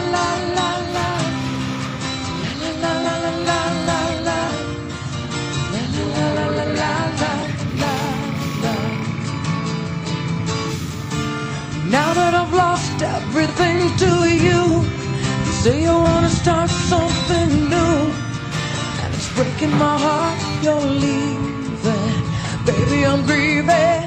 la la la. La la la la la la. La la la la la la la. Now that I've lost everything to you, you say you wanna start something new, and it's breaking my heart you're leaving. Baby, I'm grieving.